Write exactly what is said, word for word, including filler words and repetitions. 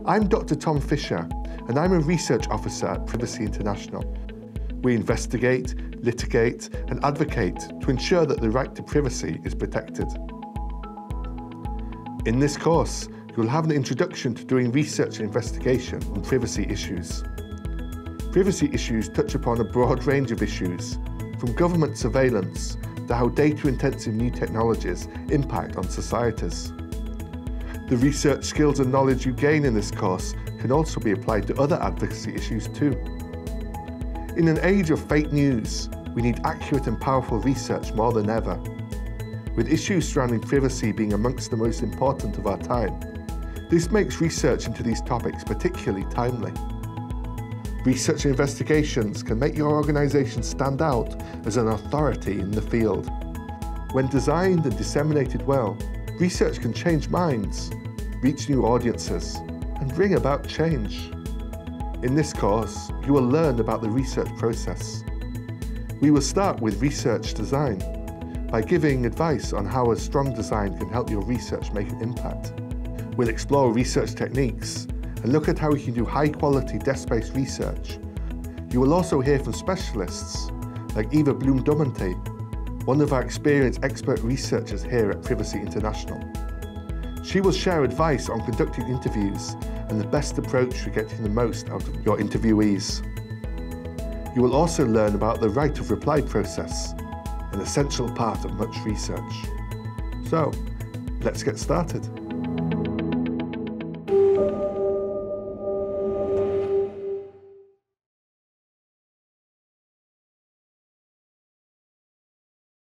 I'm Doctor Tom Fisher, and I'm a research officer at Privacy International. We investigate, litigate, and advocate to ensure that the right to privacy is protected. In this course, you'll have an introduction to doing research and investigation on privacy issues. Privacy issues touch upon a broad range of issues, from government surveillance to how data-intensive new technologies impact on societies. The research skills and knowledge you gain in this course can also be applied to other advocacy issues too. In an age of fake news, we need accurate and powerful research more than ever. With issues surrounding privacy being amongst the most important of our time, this makes research into these topics particularly timely. Research and investigations can make your organisation stand out as an authority in the field. When designed and disseminated well, research can change minds, reach new audiences, and bring about change. In this course, you will learn about the research process. We will start with research design, by giving advice on how a strong design can help your research make an impact. We'll explore research techniques and look at how we can do high-quality desk-based research. You will also hear from specialists like Eva Bloom-Dumante, one of our experienced expert researchers here at Privacy International. She will share advice on conducting interviews and the best approach for getting the most out of your interviewees. You will also learn about the right of reply process, an essential part of much research. So, let's get started.